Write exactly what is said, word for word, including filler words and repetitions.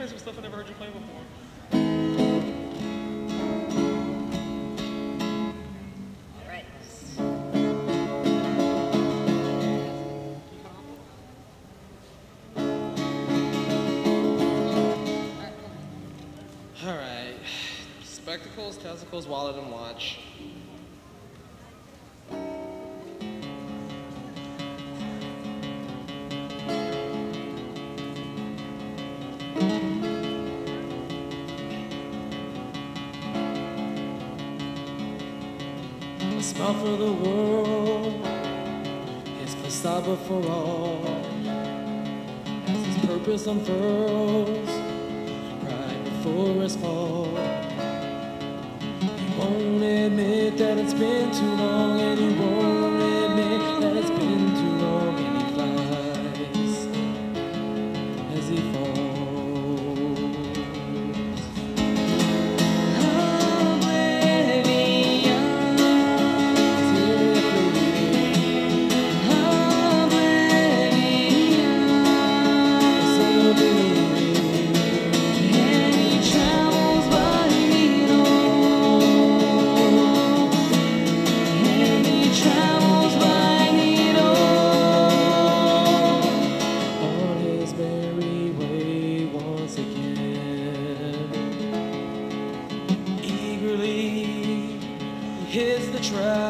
play some stuff I never heard you play before. All right. All right. Spectacles, testicles, wallet, and watch. A smile for the world, his facade before all, as his purpose unfurls, pride before his fall. He won't admit that it's been too long, and he won't admit that it's been too long, and he flies as he falls. Hits the track.